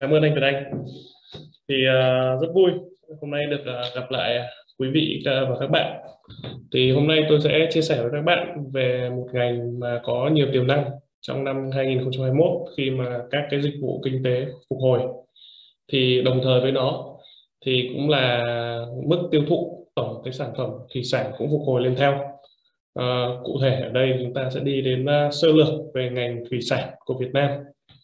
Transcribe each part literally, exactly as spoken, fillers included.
Cảm ơn anh Việt Anh. Thì uh, rất vui hôm nay được uh, gặp lại quý vị uh, và các bạn. Thì hôm nay tôi sẽ chia sẻ với các bạn về một ngành mà có nhiều tiềm năng trong năm hai nghìn không trăm hai mươi mốt khi mà các cái dịch vụ kinh tế phục hồi. Thì đồng thời với nó thì cũng là mức tiêu thụ tổng cái sản phẩm thủy sản cũng phục hồi lên theo. Uh, cụ thể ở đây chúng ta sẽ đi đến uh, sơ lược về ngành thủy sản của Việt Nam.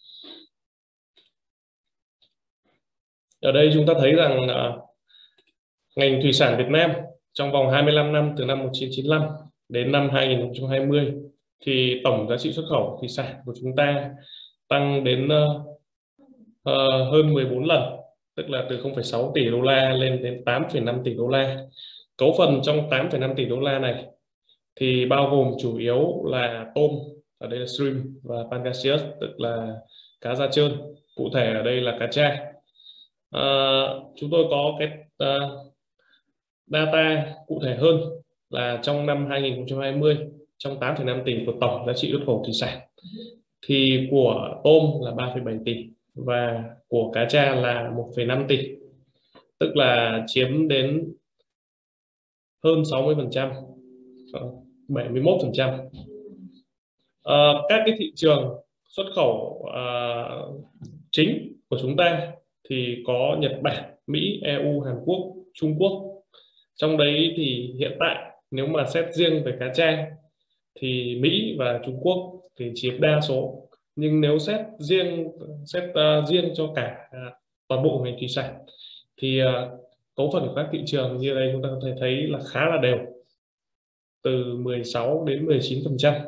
Ở đây chúng ta thấy rằng uh, ngành thủy sản Việt Nam trong vòng hai mươi lăm năm từ năm một nghìn chín trăm chín mươi lăm đến năm hai nghìn không trăm hai mươi thì tổng giá trị xuất khẩu thủy sản của chúng ta tăng đến uh, uh, hơn mười bốn lần, tức là từ không phẩy sáu tỷ đô la lên đến tám phẩy năm tỷ đô la. Cấu phần trong tám phẩy năm tỷ đô la này thì bao gồm chủ yếu là tôm, ở đây là shrimp, và pangasius, tức là cá da trơn, cụ thể ở đây là cá tra. À, chúng tôi có cái uh, data cụ thể hơn là trong năm hai nghìn không trăm hai mươi, trong tám phẩy năm tỷ của tổng giá trị xuất khẩu thủy sản thì của tôm là ba phẩy bảy tỷ và của cá tra là một phẩy năm tỷ, tức là chiếm đến hơn sáu mươi phần trăm, bảy mươi mốt phần trăm. À, các cái thị trường xuất khẩu à, chính của chúng ta thì có Nhật Bản, Mỹ, e u, Hàn Quốc, Trung Quốc. Trong đấy thì hiện tại nếu mà xét riêng về cá tra thì Mỹ và Trung Quốc thì chiếm đa số, nhưng nếu xét riêng xét uh, riêng cho cả uh, toàn bộ ngành thủy sản thì uh, cấu phần của các thị trường như đây chúng ta có thể thấy là khá là đều, từ mười sáu đến mười chín phần trăm.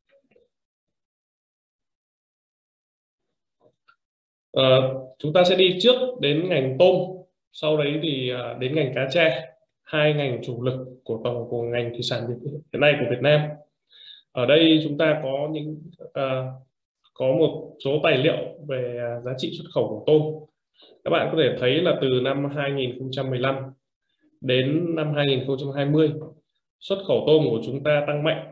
Uh, chúng ta sẽ đi trước đến ngành tôm, sau đấy thì uh, đến ngành cá tra, hai ngành chủ lực của tổng của ngành thủy sản hiện nay của Việt Nam. Ở đây chúng ta có những uh, có một số tài liệu về uh, giá trị xuất khẩu của tôm. Các bạn có thể thấy là từ năm hai nghìn không trăm mười lăm đến năm hai nghìn không trăm hai mươi, xuất khẩu tôm của chúng ta tăng mạnh.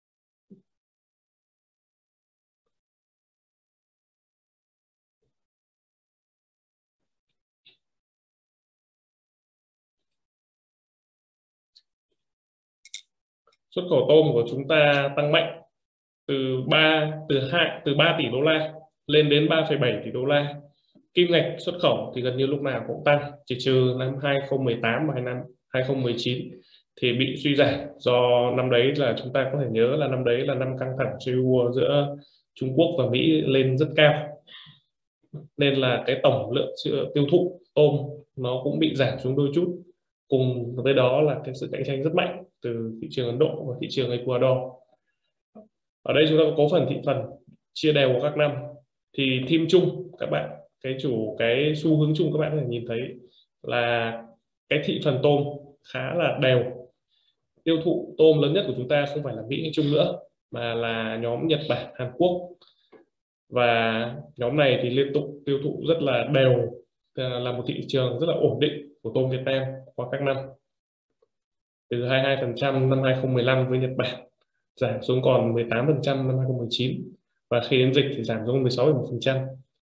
Xuất khẩu tôm của chúng ta tăng mạnh từ ba từ hai từ ba tỷ đô la lên đến ba phẩy bảy tỷ đô la. Kim ngạch xuất khẩu thì gần như lúc nào cũng tăng, chỉ trừ năm hai nghìn không trăm mười tám và năm hai nghìn không trăm mười chín thì bị suy giảm, do năm đấy là chúng ta có thể nhớ là năm đấy là năm căng thẳng trade war giữa Trung Quốc và Mỹ lên rất cao, nên là cái tổng lượng tiêu thụ tôm nó cũng bị giảm xuống đôi chút. Cùng với đó là cái sự cạnh tranh rất mạnh từ thị trường Ấn Độ và thị trường Ecuador. Ở đây chúng ta có cấu phần thị phần chia đều của các năm, thì theme chung các bạn, cái chủ cái xu hướng chung các bạn có thể nhìn thấy là cái thị phần tôm khá là đều. Tiêu thụ tôm lớn nhất của chúng ta không phải là Mỹ hay Trung nữa, mà là nhóm Nhật Bản, Hàn Quốc, và nhóm này thì liên tục tiêu thụ rất là đều, là một thị trường rất là ổn định của tôm Việt Nam qua các năm, từ hai mươi hai phần trăm năm hai nghìn không trăm mười lăm với Nhật Bản, giảm xuống còn mười tám phần trăm năm hai nghìn không trăm mười chín, và khi đến dịch thì giảm xuống mười sáu phẩy một phần trăm.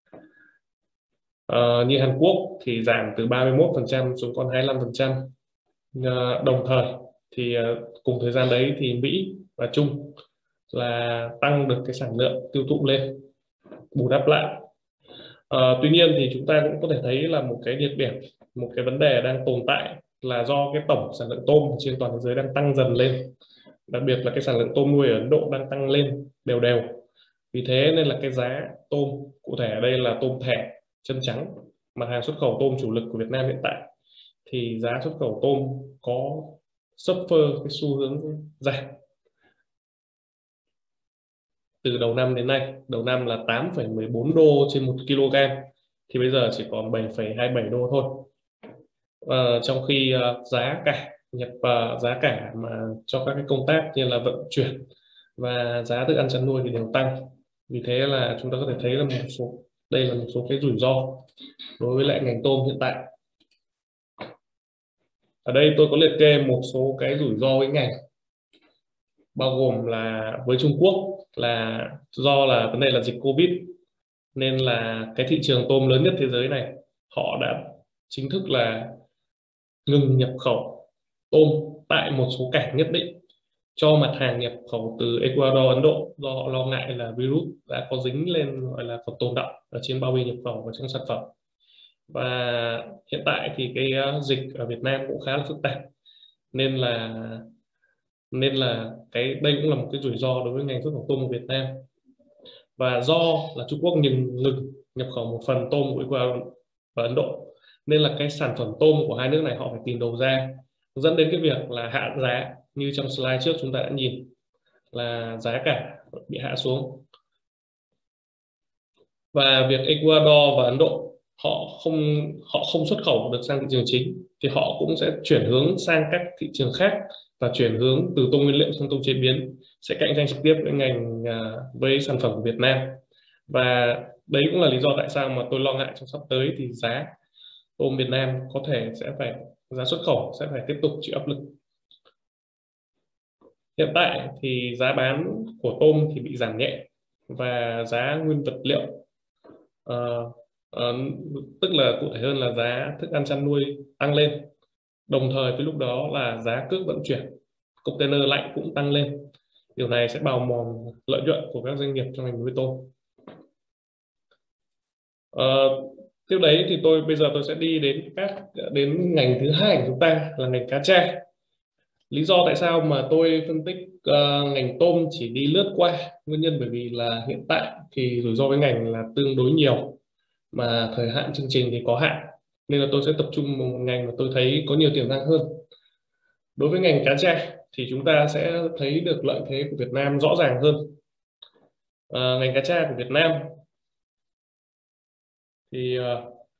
Uh, như Hàn Quốc thì giảm từ ba mươi mốt phần trăm xuống còn hai mươi lăm phần trăm. Uh, đồng thời thì uh, cùng thời gian đấy thì Mỹ và Trung là tăng được cái sản lượng tiêu thụ lên, bù đắp lại. Uh, tuy nhiên thì chúng ta cũng có thể thấy là một cái nhược điểm, một cái vấn đề đang tồn tại là do cái tổng sản lượng tôm trên toàn thế giới đang tăng dần lên, đặc biệt là cái sản lượng tôm nuôi ở Ấn Độ đang tăng lên đều đều. Vì thế nên là cái giá tôm, cụ thể ở đây là tôm thẻ chân trắng, mặt hàng xuất khẩu tôm chủ lực của Việt Nam hiện tại, thì giá xuất khẩu tôm có suffer cái xu hướng giảm từ đầu năm đến nay. Đầu năm là tám phẩy mười bốn đô trên một kg, thì bây giờ chỉ còn bảy phẩy hai mươi bảy đô thôi. À, trong khi uh, giá cả nhập uh, giá cả mà cho các cái công tác như là vận chuyển và giá thức ăn chăn nuôi thì đều tăng. Vì thế là chúng ta có thể thấy là một số đây là một số cái rủi ro đối với lại ngành tôm hiện tại. Ở đây tôi có liệt kê một số cái rủi ro với ngành, bao gồm là với Trung Quốc là do là vấn đề là dịch Covid, nên là cái thị trường tôm lớn nhất thế giới này họ đã chính thức là ngừng nhập khẩu tôm tại một số cảng nhất định cho mặt hàng nhập khẩu từ Ecuador, Ấn Độ, do họ lo ngại là virus đã có dính lên, gọi là còn tồn đọng ở trên bao bì nhập khẩu và trong sản phẩm. Và hiện tại thì cái uh, dịch ở Việt Nam cũng khá là phức tạp, nên là nên là cái đây cũng là một cái rủi ro đối với ngành xuất khẩu tôm của Việt Nam. Và do là Trung Quốc ngừng ngừng nhập khẩu một phần tôm của Ecuador và Ấn Độ, nên là cái sản phẩm tôm của hai nước này họ phải tìm đầu ra, dẫn đến cái việc là hạ giá. Như trong slide trước chúng ta đã nhìn là giá cả bị hạ xuống, và việc Ecuador và Ấn Độ họ không họ không xuất khẩu được sang thị trường chính thì họ cũng sẽ chuyển hướng sang các thị trường khác và chuyển hướng từ tôm nguyên liệu sang tôm chế biến, sẽ cạnh tranh trực tiếp với ngành à, với sản phẩm của Việt Nam. Và đấy cũng là lý do tại sao mà tôi lo ngại trong sắp tới thì giá tôm Việt Nam có thể sẽ phải giá xuất khẩu sẽ phải tiếp tục chịu áp lực. Hiện tại thì giá bán của tôm thì bị giảm nhẹ và giá nguyên vật liệu ờ, ờ, tức là cụ thể hơn là giá thức ăn chăn nuôi tăng lên, đồng thời với lúc đó là giá cước vận chuyển container lạnh cũng tăng lên. Điều này sẽ bào mòn lợi nhuận của các doanh nghiệp trong ngành nuôi tôm. Ờ, tiếp đấy thì tôi bây giờ tôi sẽ đi đến các đến ngành thứ hai của chúng ta là ngành cá tra. Lý do tại sao mà tôi phân tích uh, ngành tôm chỉ đi lướt qua, nguyên nhân bởi vì là hiện tại thì rủi ro với ngành là tương đối nhiều mà thời hạn chương trình thì có hạn, nên là tôi sẽ tập trung vào một ngành mà tôi thấy có nhiều tiềm năng hơn. Đối với ngành cá tra thì chúng ta sẽ thấy được lợi thế của Việt Nam rõ ràng hơn. Uh, ngành cá tra của Việt Nam thì uh,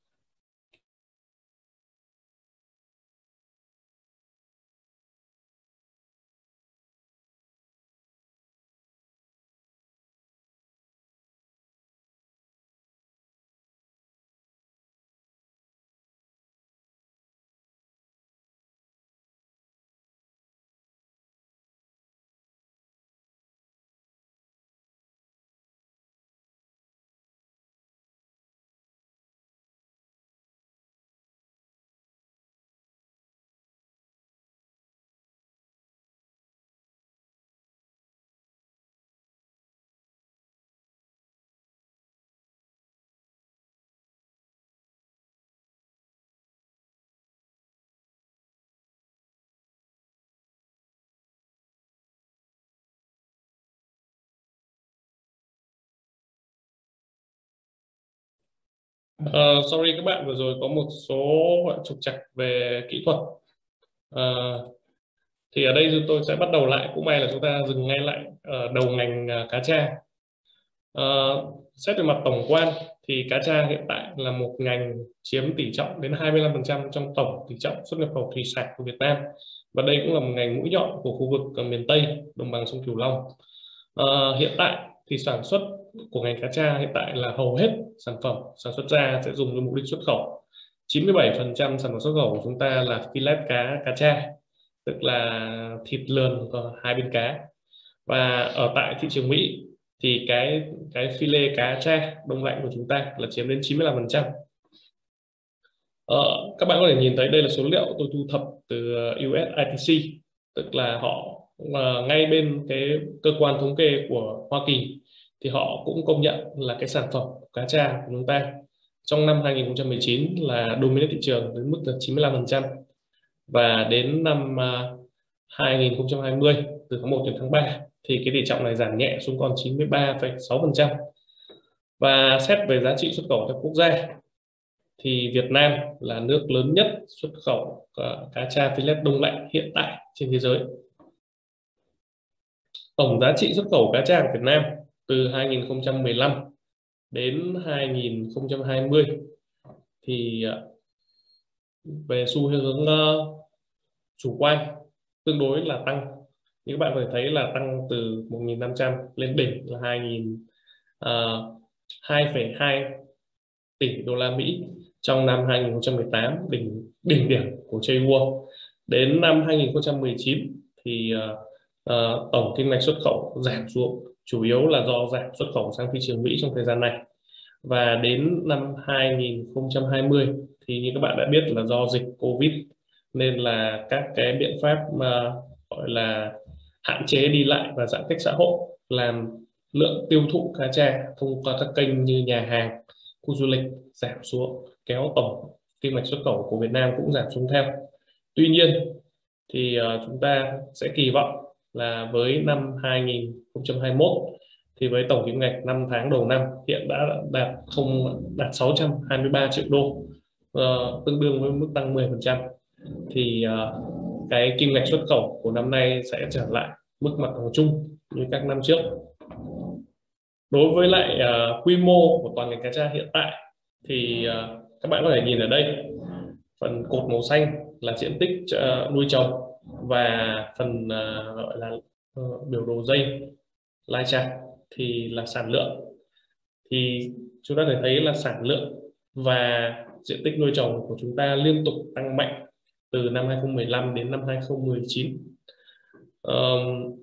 uh, sorry các bạn, vừa rồi có một số gọi trục trặc về kỹ thuật. Uh, thì ở đây tôi sẽ bắt đầu lại, cũng may là chúng ta dừng ngay lại ở đầu ngành uh, cá tra. Uh, xét về mặt tổng quan thì cá tra hiện tại là một ngành chiếm tỷ trọng đến hai mươi lăm phần trăm trong tổng tỷ trọng xuất nhập khẩu thủy sản của Việt Nam, và đây cũng là một ngành mũi nhọn của khu vực ở miền Tây đồng bằng sông Cửu Long. Uh, hiện tại thì sản xuất của ngành cá tra hiện tại là hầu hết sản phẩm sản xuất ra sẽ dùng cho mục đích xuất khẩu. chín mươi bảy phần trăm sản phẩm xuất khẩu của chúng ta là filet cá cá tra, tức là thịt lườn của hai bên cá. Và ở tại thị trường Mỹ thì cái cái filet cá tra đông lạnh của chúng ta là chiếm đến chín mươi lăm phần trăm. Ờ, các bạn có thể nhìn thấy đây là số liệu tôi thu thập từ u ét i tê xê, tức là họ uh, ngay bên cái cơ quan thống kê của Hoa Kỳ thì họ cũng công nhận là cái sản phẩm cá tra của chúng ta trong năm hai nghìn không trăm mười chín là dominate thị trường đến mức là chín mươi lăm phần trăm, và đến năm uh, hai nghìn không trăm hai mươi từ tháng một đến tháng ba thì cái tỷ trọng này giảm nhẹ xuống còn chín mươi ba phẩy sáu phần trăm. Và xét về giá trị xuất khẩu theo quốc gia thì Việt Nam là nước lớn nhất xuất khẩu cá tra filet đông lạnh hiện tại trên thế giới. Tổng giá trị xuất khẩu cá tra của Việt Nam từ hai nghìn không trăm mười lăm đến hai nghìn không trăm hai mươi thì về xu hướng uh, chủ quan tương đối là tăng. Như các bạn có thể thấy là tăng từ một nghìn năm trăm lên đỉnh là hai nghìn hai phẩy hai tỷ đô la Mỹ trong năm hai nghìn không trăm mười tám, đỉnh đỉnh điểm của J-World. Đến năm hai nghìn không trăm mười chín thì uh, uh, tổng kim ngạch xuất khẩu giảm xuống, chủ yếu là do giảm xuất khẩu sang thị trường Mỹ trong thời gian này. Và đến năm hai nghìn không trăm hai mươi thì như các bạn đã biết là do dịch Covid nên là các cái biện pháp mà gọi là hạn chế đi lại và giãn cách xã hội làm lượng tiêu thụ cá tra thông qua các kênh như nhà hàng, khu du lịch giảm xuống, kéo tổng kim ngạch xuất khẩu của Việt Nam cũng giảm xuống theo. Tuy nhiên thì uh, chúng ta sẽ kỳ vọng là với năm hai nghìn không trăm hai mươi mốt thì với tổng kim ngạch năm tháng đầu năm hiện đã đạt không đạt sáu trăm hai mươi ba triệu đô, uh, tương đương với mức tăng mười phần trăm, thì uh, cái kim ngạch xuất khẩu của năm nay sẽ trở lại mức mặt bằng chung như các năm trước. Đối với lại uh, quy mô của toàn ngành cá tra hiện tại thì uh, các bạn có thể nhìn ở đây, phần cột màu xanh là diện tích uh, nuôi trồng và phần uh, gọi là uh, biểu đồ dây lai chart thì là sản lượng. Thì chúng ta có thể thấy là sản lượng và diện tích nuôi trồng của chúng ta liên tục tăng mạnh từ năm hai nghìn không trăm mười lăm đến năm hai nghìn không trăm mười chín. Um,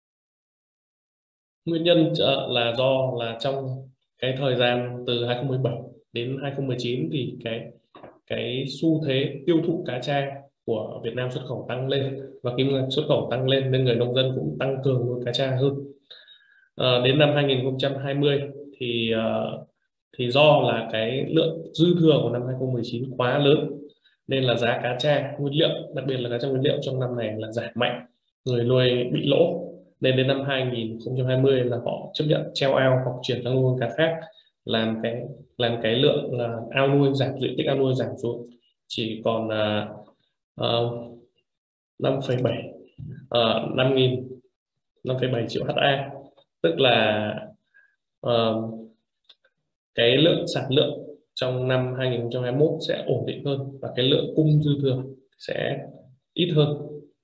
nguyên nhân là do là trong cái thời gian từ hai nghìn không trăm mười bảy đến hai nghìn không trăm mười chín thì cái cái xu thế tiêu thụ cá tra của Việt Nam xuất khẩu tăng lên và kim ngạch xuất khẩu tăng lên nên người nông dân cũng tăng cường nuôi cá tra hơn. À, đến năm hai nghìn không trăm hai mươi thì uh, thì do là cái lượng dư thừa của năm hai nghìn không trăm mười chín quá lớn nên là giá cá tra nguyên liệu, đặc biệt là cá tra nguyên liệu trong năm này là giảm mạnh, người nuôi bị lỗ, nên đến năm hai nghìn không trăm hai mươi là họ chấp nhận treo ao hoặc chuyển sang nuôi cá khác, làm cái làm cái lượng uh, ao nuôi giảm, diện tích ao nuôi giảm xuống chỉ còn uh, năm phẩy bảy uh, năm nghìn năm phẩy bảy triệu ha, tức là uh, cái lượng sản lượng trong năm hai nghìn không trăm hai mươi mốt sẽ ổn định hơn và cái lượng cung dư thừa sẽ ít hơn.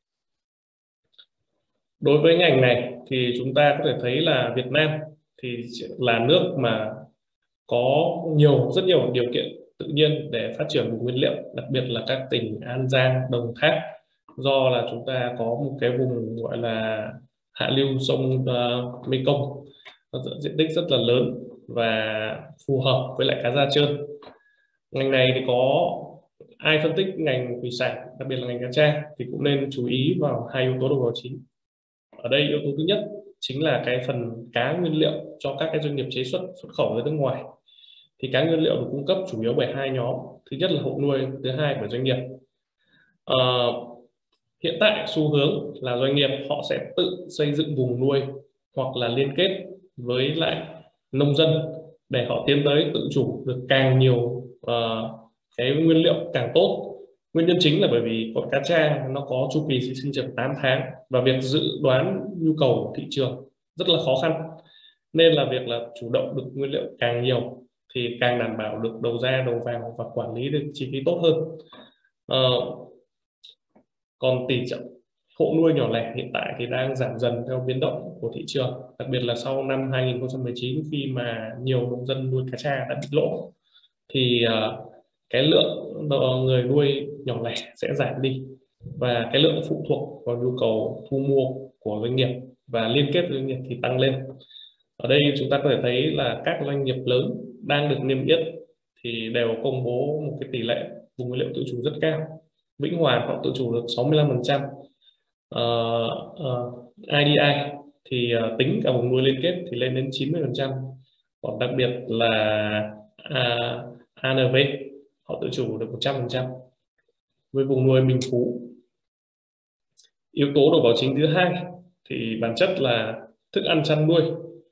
Đối với ngành này thì chúng ta có thể thấy là Việt Nam thì là nước mà có nhiều rất nhiều điều kiện tự nhiên để phát triển vùng nguyên liệu, đặc biệt là các tỉnh An Giang, Đồng Tháp, do là chúng ta có một cái vùng gọi là hạ lưu sông uh, Mekong, diện tích rất là lớn và phù hợp với lại cá da trơn. Ngành này thì có ai phân tích ngành thủy sản, đặc biệt là ngành cá tra, thì cũng nên chú ý vào hai yếu tố đầu vào chính. Ở đây yếu tố thứ nhất chính là cái phần cá nguyên liệu cho các cái doanh nghiệp chế xuất xuất khẩu ra nước ngoài. Thì cá nguyên liệu được cung cấp chủ yếu bởi hai nhóm, thứ nhất là hộ nuôi, thứ hai bởi doanh nghiệp. À, hiện tại xu hướng là doanh nghiệp họ sẽ tự xây dựng vùng nuôi hoặc là liên kết với lại nông dân để họ tiến tới tự chủ được càng nhiều uh, cái nguyên liệu càng tốt. Nguyên nhân chính là bởi vì con cá tra nó có chu kỳ sinh trưởng tám tháng và việc dự đoán nhu cầu của thị trường rất là khó khăn, nên là việc là chủ động được nguyên liệu càng nhiều thì càng đảm bảo được đầu ra đầu vào và quản lý được chi phí tốt hơn. Uh, còn tỷ trọng hộ nuôi nhỏ lẻ hiện tại thì đang giảm dần theo biến động của thị trường, đặc biệt là sau năm hai nghìn không trăm mười chín khi mà nhiều nông dân nuôi cá tra đã bị lỗ thì uh, cái lượng người nuôi nhỏ lẻ sẽ giảm đi và cái lượng phụ thuộc vào nhu cầu thu mua của doanh nghiệp và liên kết với doanh nghiệp thì tăng lên. Ở đây chúng ta có thể thấy là các doanh nghiệp lớn đang được niêm yết thì đều công bố một cái tỷ lệ vùng nguyên liệu tự chủ rất cao. Vĩnh Hoàn họ tự chủ được sáu mươi lăm phần trăm, uh, uh, i đê i thì uh, tính cả vùng nuôi liên kết thì lên đến chín mươi phần trăm, còn đặc biệt là uh, a en vê họ tự chủ được một trăm phần trăm. Với vùng nuôi Minh Phú, yếu tố đầu vào chính thứ hai thì bản chất là thức ăn chăn nuôi.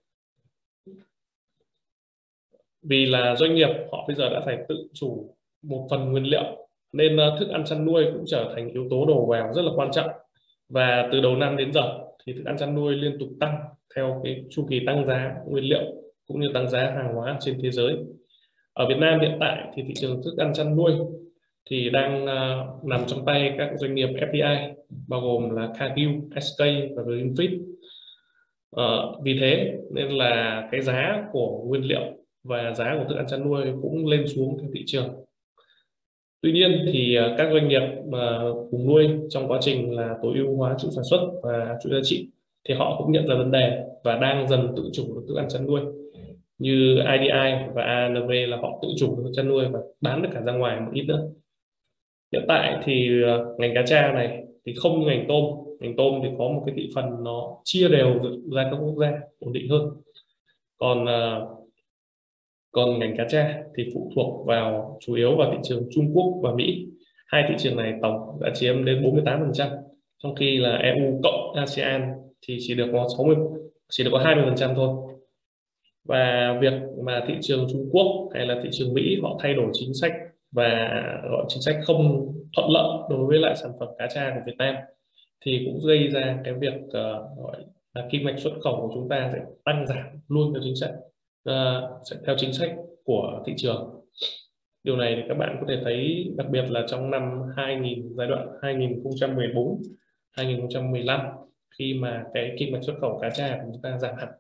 Vì là doanh nghiệp họ bây giờ đã phải tự chủ một phần nguyên liệu nên thức ăn chăn nuôi cũng trở thành yếu tố đầu vào rất là quan trọng. Và từ đầu năm đến giờ thì thức ăn chăn nuôi liên tục tăng theo cái chu kỳ tăng giá nguyên liệu cũng như tăng giá hàng hóa trên thế giới. Ở Việt Nam hiện tại thì thị trường thức ăn chăn nuôi thì đang uh, nằm trong tay các doanh nghiệp ép đê i bao gồm là Cargill, ét ca và Greenfield. Uh, vì thế nên là cái giá của nguyên liệu và giá của thức ăn chăn nuôi cũng lên xuống theo thị trường. Tuy nhiên thì uh, các doanh nghiệp mà uh, vùng nuôi trong quá trình là tối ưu hóa chuỗi sản xuất và chuỗi giá trị thì họ cũng nhận ra vấn đề và đang dần tự chủ được thức ăn chăn nuôi. như i đê i và a en vê là họ tự chủ chăn nuôi và bán được cả ra ngoài một ít nữa. Hiện tại thì uh, ngành cá tra này thì không như ngành tôm. Ngành tôm thì có một cái thị phần nó chia đều ra các quốc gia ổn định hơn. Còn uh, còn ngành cá tra thì phụ thuộc vào chủ yếu vào thị trường Trung Quốc và Mỹ. Hai thị trường này tổng đã chiếm đến bốn mươi tám phần trăm, trong khi là e u cộng a sê an thì chỉ được có sáu mươi, chỉ được có hai mươi phần trăm thôi. Và việc mà thị trường Trung Quốc hay là thị trường Mỹ họ thay đổi chính sách và gọi chính sách không thuận lợi đối với lại sản phẩm cá tra của Việt Nam thì cũng gây ra cái việc uh, gọi là kim ngạch xuất khẩu của chúng ta sẽ tăng giảm luôn theo chính sách uh, sẽ theo chính sách của thị trường. Điều này thì các bạn có thể thấy đặc biệt là trong năm hai nghìn, giai đoạn hai nghìn không trăm mười bốn hai nghìn không trăm mười lăm, khi mà cái kim ngạch xuất khẩu cá tra của chúng ta giảm hẳn.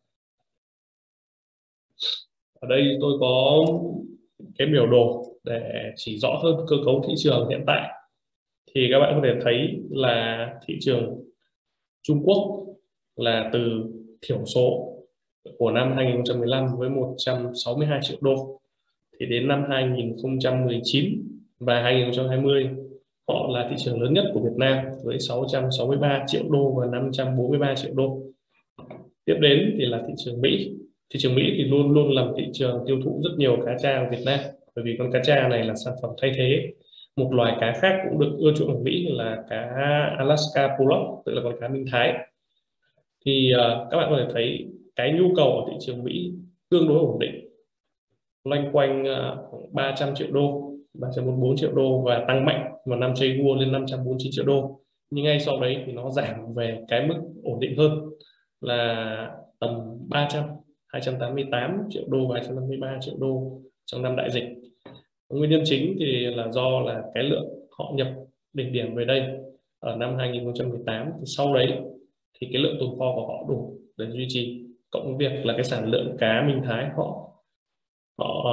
Ở đây tôi có cái biểu đồ để chỉ rõ hơn cơ cấu thị trường hiện tại. Thì các bạn có thể thấy là thị trường Trung Quốc là từ thiểu số của năm hai nghìn không trăm mười lăm với một trăm sáu mươi hai triệu đô, thì đến năm hai nghìn không trăm mười chín và hai nghìn không trăm hai mươi họ là thị trường lớn nhất của Việt Nam với sáu trăm sáu mươi ba triệu đô và năm trăm bốn mươi ba triệu đô. Tiếp đến thì là thị trường Mỹ. Thị trường Mỹ thì luôn luôn là thị trường tiêu thụ rất nhiều cá tra ở Việt Nam, bởi vì con cá tra này là sản phẩm thay thế một loài cá khác cũng được ưa chuộng ở Mỹ là cá Alaska Pollock, tức là con cá Minh Thái. Thì uh, các bạn có thể thấy cái nhu cầu ở thị trường Mỹ tương đối ổn định, loanh quanh uh, ba trăm triệu đô, ba trăm bốn mươi bốn triệu đô và tăng mạnh vào năm Jaguar lên năm trăm bốn mươi chín triệu đô. Nhưng ngay sau đấy thì nó giảm về cái mức ổn định hơn là tầm ba trăm, hai trăm tám mươi tám triệu đô và hai trăm năm mươi ba triệu đô trong năm đại dịch. Nguyên nhân chính thì là do là cái lượng họ nhập đỉnh điểm về đây ở năm hai nghìn không trăm mười tám, thì sau đấy thì cái lượng tồn kho của họ đủ để duy trì, cộng với việc là cái sản lượng cá Minh Thái họ họ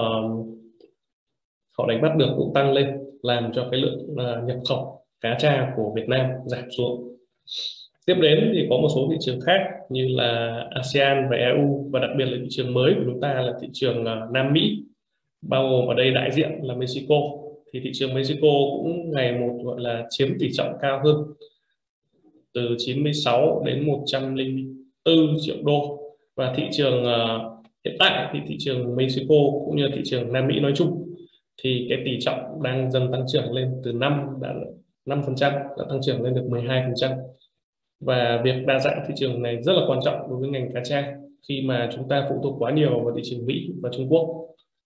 họ đánh bắt được cũng tăng lên, làm cho cái lượng uh, nhập khẩu cá tra của Việt Nam giảm xuống. Tiếp đến thì có một số thị trường khác như là a sê an và e u, và đặc biệt là thị trường mới của chúng ta là thị trường uh, Nam Mỹ, bao gồm ở đây đại diện là Mexico. Thì thị trường Mexico cũng ngày một gọi là chiếm tỷ trọng cao hơn, từ chín mươi sáu đến một trăm lẻ bốn triệu đô. Và thị trường uh, hiện tại thì thị trường Mexico cũng như thị trường Nam Mỹ nói chung thì cái tỷ trọng đang dần tăng trưởng lên, từ năm đã năm phần trăm đã tăng trưởng lên được mười hai phần trăm. Và việc đa dạng thị trường này rất là quan trọng đối với ngành cá tra khi mà chúng ta phụ thuộc quá nhiều vào thị trường Mỹ và Trung Quốc.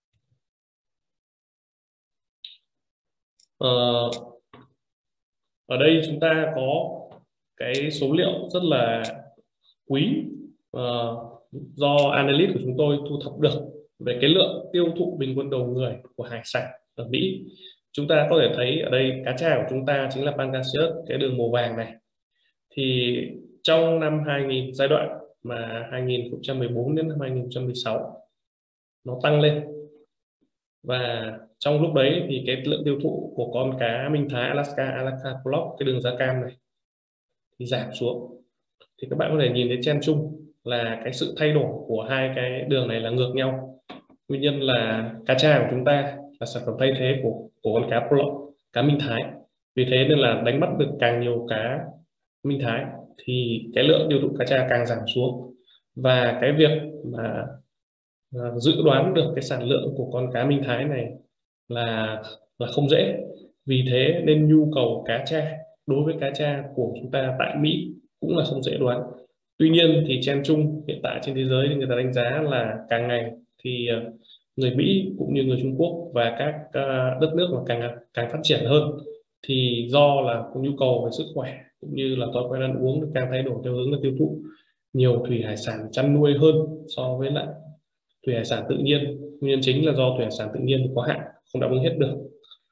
Ờ, ở đây chúng ta có cái số liệu rất là quý uh, do analyst của chúng tôi thu thập được về cái lượng tiêu thụ bình quân đầu người của hải sản ở Mỹ. Chúng ta có thể thấy ở đây cá tra của chúng ta chính là Pangasius, cái đường màu vàng này. Thì trong năm hai nghìn, giai đoạn mà hai nghìn không trăm mười bốn đến năm hai nghìn không trăm mười sáu nó tăng lên, và trong lúc đấy thì cái lượng tiêu thụ của con cá Minh Thái Alaska Alaska Pollock, cái đường da cam này, thì giảm xuống. Thì các bạn có thể nhìn thấy trend chung là cái sự thay đổi của hai cái đường này là ngược nhau. Nguyên nhân là cá tra của chúng ta là sản phẩm thay thế của của con cá Pollock, cá Minh Thái. Vì thế nên là đánh bắt được càng nhiều cá Minh Thái thì cái lượng tiêu thụ cá tra càng giảm xuống, và cái việc mà uh, dự đoán được cái sản lượng của con cá Minh Thái này là là không dễ. Vì thế nên nhu cầu cá tra đối với cá tra của chúng ta tại Mỹ cũng là không dễ đoán. Tuy nhiên thì trend chung hiện tại trên thế giới thì người ta đánh giá là càng ngày thì uh, người Mỹ cũng như người Trung Quốc và các uh, đất nước mà càng càng phát triển hơn, thì do là nhu cầu về sức khỏe cũng như là thói quen ăn uống càng thay đổi theo hướng là tiêu thụ nhiều thủy hải sản chăn nuôi hơn so với lại thủy hải sản tự nhiên. Nguyên nhân chính là do thủy hải sản tự nhiên có hạn, không đáp ứng hết được.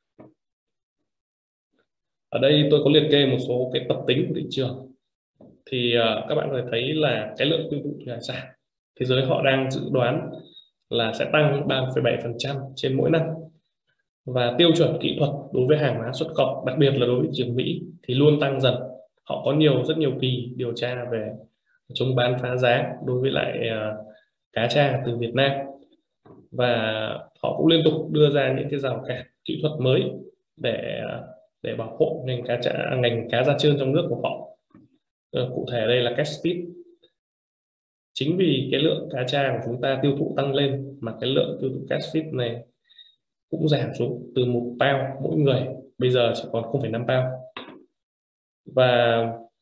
Ở đây tôi có liệt kê một số cái tập tính của thị trường. Thì uh, các bạn có thể thấy là cái lượng tiêu thụ thủy hải sản thế giới họ đang dự đoán là sẽ tăng ba phẩy bảy phần trăm trên mỗi năm. Và tiêu chuẩn kỹ thuật đối với hàng hóa xuất khẩu, đặc biệt là đối với thị trường Mỹ, thì luôn tăng dần. Họ có nhiều rất nhiều kỳ điều tra về chống bán phá giá đối với lại uh, cá tra từ Việt Nam. và họ cũng liên tục đưa ra những cái rào cản kỹ thuật mới để để bảo hộ ngành cá tra, ngành cá da trơn trong nước của họ. Ờ, cụ thể đây là catch speed. Chính vì cái lượng cá tra của chúng ta tiêu thụ tăng lên mà cái lượng tiêu thụ catch speed này cũng giảm xuống từ một pound mỗi người, bây giờ chỉ còn không phẩy năm pound. Và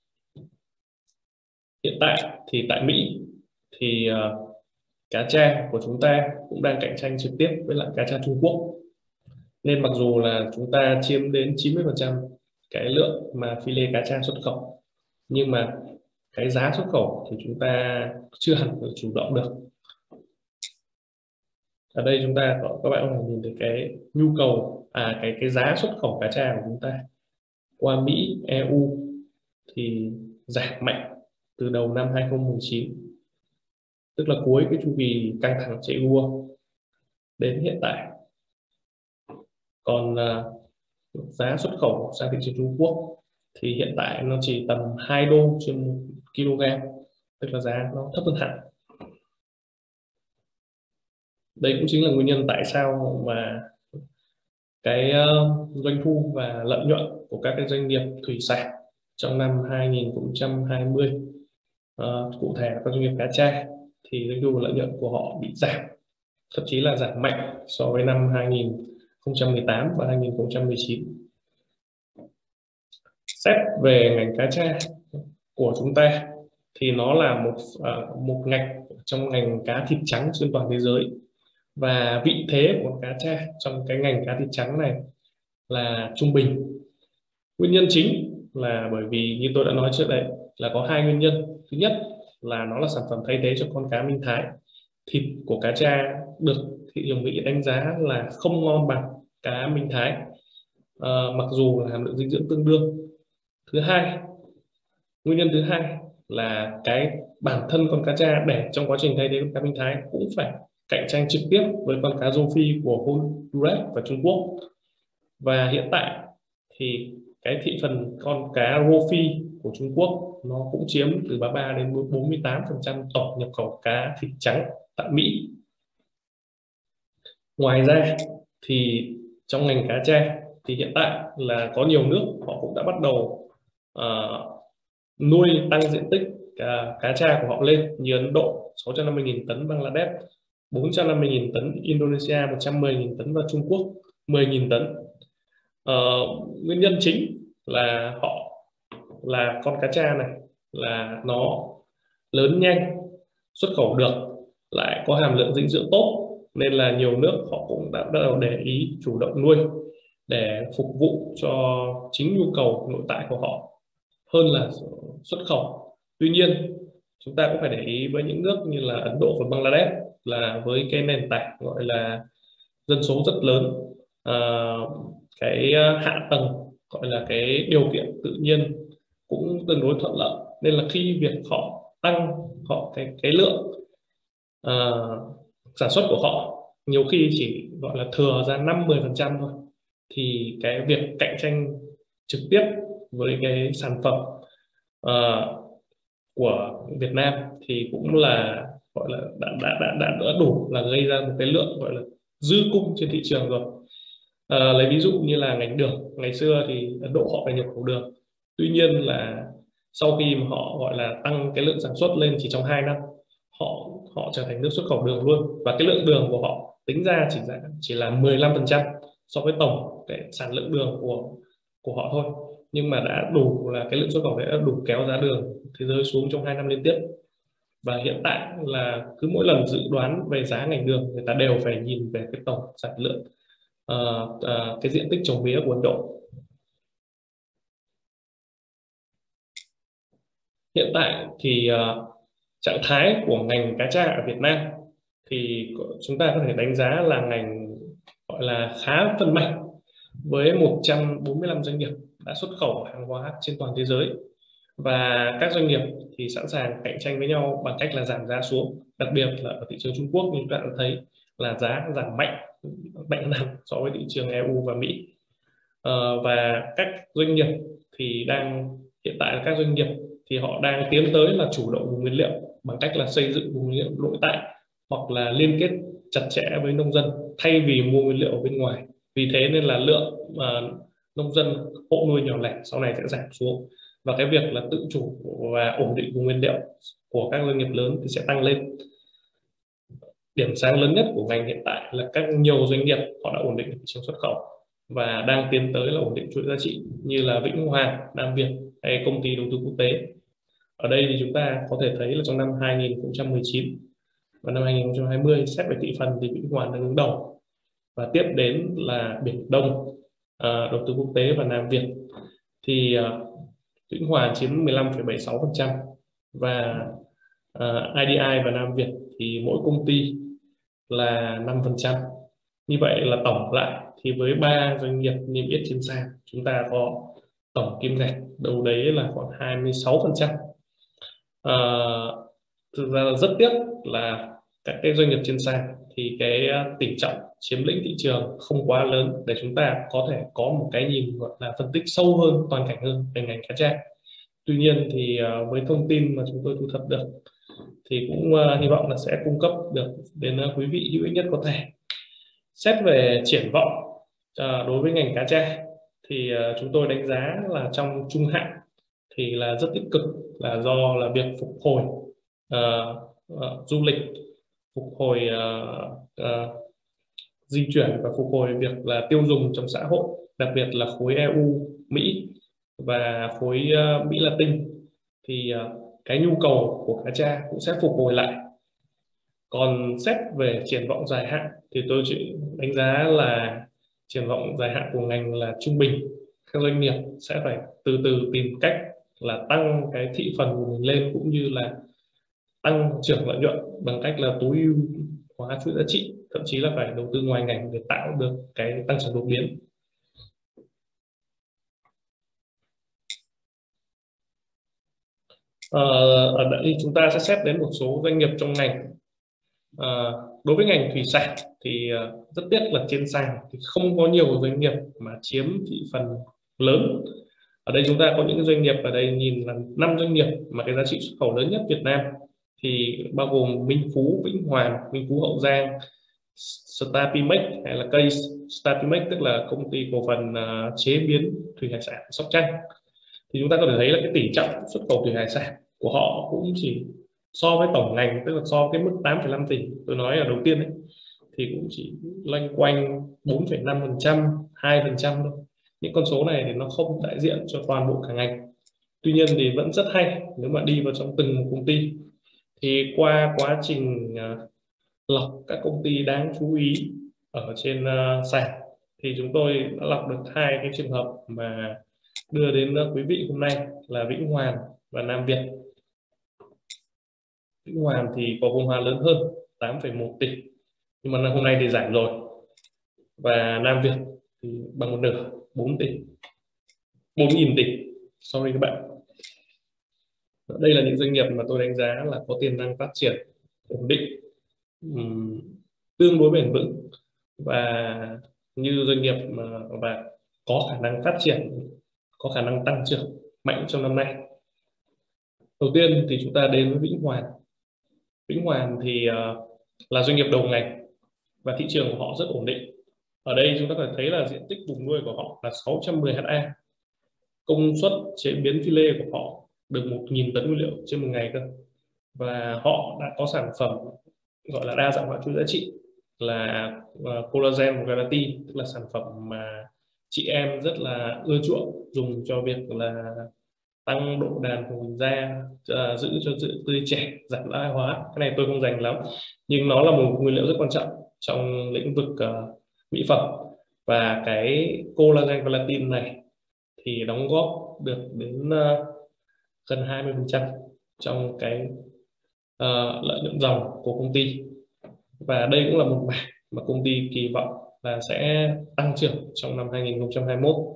hiện tại thì tại Mỹ thì uh, cá tra của chúng ta cũng đang cạnh tranh trực tiếp với lại cá tra Trung Quốc, nên mặc dù là chúng ta chiếm đến chín mươi phần trăm cái lượng mà phi lê cá tra xuất khẩu, nhưng mà cái giá xuất khẩu thì chúng ta chưa hẳn được chủ động được. Ở đây chúng ta có các bạn có thể nhìn thấy cái nhu cầu à cái cái giá xuất khẩu cá tra của chúng ta qua Mỹ, e u thì giảm mạnh từ đầu năm hai không một chín, tức là cuối cái chu kỳ căng thẳng chạy đua đến hiện tại. Còn uh, giá xuất khẩu sang thị trường Trung Quốc thì hiện tại nó chỉ tầm hai đô trên một kg, tức là giá nó thấp hơn hẳn. Đây cũng chính là nguyên nhân tại sao mà cái uh, doanh thu và lợi nhuận của các cái doanh nghiệp thủy sản trong năm hai không hai không, uh, cụ thể là các doanh nghiệp cá tra, thì doanh thu và lợi nhuận của họ bị giảm, thậm chí là giảm mạnh so với năm hai không một tám và hai không một chín. Xét về ngành cá tra của chúng ta thì nó là một uh, một ngành trong ngành cá thịt trắng trên toàn thế giới, và vị thế của cá tra trong cái ngành cá thịt trắng này là trung bình. Nguyên nhân chính là bởi vì như tôi đã nói trước đây là có hai nguyên nhân. Thứ nhất là nó là sản phẩm thay thế cho con cá Minh Thái. Thịt của cá tra được thị trường Mỹ đánh giá là không ngon bằng cá Minh Thái, à, mặc dù là hàm lượng dinh dưỡng tương đương. Thứ hai, nguyên nhân thứ hai là cái bản thân con cá tra để trong quá trình thay thế con cá Minh Thái cũng phải cạnh tranh trực tiếp với con cá rô phi của Honduras và Trung Quốc. Và hiện tại thì cái thị phần con cá rô phi của Trung Quốc nó cũng chiếm từ ba mươi ba đến bốn mươi tám phần trăm tổng nhập khẩu cá thịt trắng tại Mỹ. Ngoài ra thì trong ngành cá tra thì hiện tại là có nhiều nước họ cũng đã bắt đầu uh, nuôi tăng diện tích cá, cá tra của họ lên, như Ấn Độ sáu trăm năm mươi nghìn tấn, Bangladesh bốn trăm năm mươi nghìn tấn, Indonesia một trăm mười nghìn tấn và Trung Quốc mười nghìn tấn. Uh, nguyên nhân chính là họ là con cá tra này là nó lớn nhanh, xuất khẩu được, lại có hàm lượng dinh dưỡng tốt, nên là nhiều nước họ cũng đã bắt đầu để ý chủ động nuôi để phục vụ cho chính nhu cầu nội tại của họ hơn là xuất khẩu. Tuy nhiên chúng ta cũng phải để ý với những nước như là Ấn Độ và Bangladesh là với cái nền tảng gọi là dân số rất lớn, uh, cái hạ tầng gọi là cái điều kiện tự nhiên cũng tương đối thuận lợi, nên là khi việc họ tăng họ cái cái lượng uh, sản xuất của họ nhiều khi chỉ gọi là thừa ra năm mươi phần trăm thôi, thì cái việc cạnh tranh trực tiếp với cái sản phẩm uh, của Việt Nam thì cũng là gọi là đã đã đã, đã, đã đủ là gây ra một cái lượng gọi là dư cung trên thị trường rồi. À, lấy ví dụ như là ngành đường, ngày xưa thì Ấn Độ họ phải nhập khẩu đường, tuy nhiên là sau khi mà họ gọi là tăng cái lượng sản xuất lên chỉ trong hai năm, họ họ trở thành nước xuất khẩu đường luôn, và cái lượng đường của họ tính ra chỉ là chỉ là mười lăm phần trăm so với tổng cái sản lượng đường của của họ thôi, nhưng mà đã đủ là cái lượng xuất khẩu đấy đã đủ kéo giá đường thế giới xuống trong hai năm liên tiếp. Và hiện tại là cứ mỗi lần dự đoán về giá ngành đường, người ta đều phải nhìn về cái tổng sản lượng, uh, uh, cái diện tích trồng mía của Ấn Độ. Hiện tại thì uh, trạng thái của ngành cá tra ở Việt Nam thì chúng ta có thể đánh giá là ngành gọi là khá phân mảnh, với một trăm bốn mươi lăm doanh nghiệp đã xuất khẩu hàng hóa trên toàn thế giới, và các doanh nghiệp thì sẵn sàng cạnh tranh với nhau bằng cách là giảm giá xuống, đặc biệt là ở thị trường Trung Quốc như chúng ta đã thấy là giá giảm mạnh mạnh hẳn so với thị trường e u và Mỹ. Uh, và các doanh nghiệp thì đang hiện tại là các doanh nghiệp thì họ đang tiến tới là chủ động vùng nguyên liệu bằng cách là xây dựng vùng nguyên liệu nội tại hoặc là liên kết chặt chẽ với nông dân thay vì mua nguyên liệu ở bên ngoài. Vì thế nên là lượng uh, nông dân, hộ nuôi nhỏ lẻ sau này sẽ giảm xuống, và cái việc là tự chủ và ổn định vùng nguyên liệu của các doanh nghiệp lớn thì sẽ tăng lên. Điểm sáng lớn nhất của ngành hiện tại là các nhiều doanh nghiệp họ đã ổn định thị trường xuất khẩu và đang tiến tới là ổn định chuỗi giá trị, như là Vĩnh Hoàng, Nam Việt hay công ty đầu tư quốc tế. Ở đây thì chúng ta có thể thấy là trong năm hai nghìn không trăm mười chín và năm hai nghìn không trăm hai mươi, xét về thị phần thì Vĩnh Hoàng đang đứng đầu, và tiếp đến là Biển Đông, à, đầu tư quốc tế và Nam Việt. Thì à, Vĩnh Hoàng chiếm mười lăm phẩy bảy mươi sáu phần trăm, và à, i đê i và Nam Việt thì mỗi công ty là năm phần trăm. Như vậy là tổng lại thì với ba doanh nghiệp niêm yết trên sàn, chúng ta có tổng kim ngạch đâu đấy là khoảng hai mươi sáu phần trăm. À, thực ra là rất tiếc là các cái doanh nghiệp trên sàn thì cái tỷ trọng chiếm lĩnh thị trường không quá lớn để chúng ta có thể có một cái nhìn gọi là phân tích sâu hơn, toàn cảnh hơn về ngành cá tra. Tuy nhiên thì uh, với thông tin mà chúng tôi thu thập được thì cũng uh, hy vọng là sẽ cung cấp được đến uh, quý vị hữu ích nhất có thể. Xét về triển vọng uh, đối với ngành cá tra thì uh, chúng tôi đánh giá là trong trung hạn thì là rất tích cực, là do là việc phục hồi uh, uh, du lịch, phục hồi uh, uh, di chuyển và phục hồi việc là tiêu dùng trong xã hội, đặc biệt là khối e u, Mỹ và khối uh, Mỹ Latin, thì uh, cái nhu cầu của cá tra cũng sẽ phục hồi lại. Còn xét về triển vọng dài hạn thì tôi chỉ đánh giá là triển vọng dài hạn của ngành là trung bình. Các doanh nghiệp sẽ phải từ từ tìm cách là tăng cái thị phần của mình lên, cũng như là tăng trưởng lợi nhuận bằng cách là tối ưu hóa chuỗi giá trị, thậm chí là phải đầu tư ngoài ngành để tạo được cái tăng trưởng đột biến. Ờ, ở đây chúng ta sẽ xét đến một số doanh nghiệp trong ngành. À, đối với ngành thủy sản thì uh, rất tiếc là trên sàn thì không có nhiều doanh nghiệp mà chiếm thị phần lớn. Ở đây chúng ta có những doanh nghiệp, ở đây nhìn là năm doanh nghiệp mà cái giá trị xuất khẩu lớn nhất Việt Nam thì bao gồm Minh Phú, Vĩnh Hoàn, Minh Phú Hậu Giang, Starpimex hay là cây Starpimex, tức là công ty cổ phần uh, chế biến thủy hải sản Sóc Trăng. Thì chúng ta có thể thấy là cái tỷ trọng xuất khẩu thủy hải sản của họ cũng chỉ so với tổng ngành, tức là so với cái mức tám phẩy năm tỷ tôi nói ở đầu tiên ấy, thì cũng chỉ loanh quanh bốn phẩy năm phần trăm, hai phần trăm thôi. Những con số này thì nó không đại diện cho toàn bộ cả ngành. Tuy nhiên thì vẫn rất hay nếu mà đi vào trong từng công ty. Thì qua quá trình uh, lọc các công ty đáng chú ý ở trên uh, sàn thì chúng tôi đã lọc được hai cái trường hợp mà đưa đến uh, quý vị hôm nay là Vĩnh Hoàn và Nam Việt. Vĩnh Hoàn thì có vốn hóa lớn hơn tám phẩy một tỷ, nhưng mà hôm nay thì giảm rồi. Và Nam Việt thì bằng một nửa, bốn tỷ, bốn nghìn tỷ. Sorry các bạn. Đây là những doanh nghiệp mà tôi đánh giá là có tiềm năng phát triển ổn định, um, tương đối bền vững, và như doanh nghiệp mà và có khả năng phát triển, có khả năng tăng trưởng mạnh trong năm nay. Đầu tiên thì chúng ta đến với Vĩnh Hoàn. Vĩnh Hoàn thì uh, là doanh nghiệp đầu ngành và thị trường của họ rất ổn định. Ở đây chúng ta có thể thấy là diện tích vùng nuôi của họ là sáu trăm mười héc ta, công suất chế biến phi lê của họ được một nghìn tấn nguyên liệu trên một ngày cơ, và họ đã có sản phẩm gọi là đa dạng hóa chuỗi giá trị là uh, collagen và gelatin, tức là sản phẩm mà chị em rất là ưa chuộng, dùng cho việc là tăng độ đàn của mình da, uh, giữ cho sự tươi trẻ, giảm lão hóa. Cái này tôi không dành lắm, nhưng nó là một nguyên liệu rất quan trọng trong lĩnh vực uh, mỹ phẩm. Và cái collagen gelatin này thì đóng góp được đến uh, gần hai mươi phần trăm trong cái uh, lợi nhuận dòng của công ty. Và đây cũng là một mảng mà công ty kỳ vọng là sẽ tăng trưởng trong năm hai nghìn không trăm hai mươi mốt.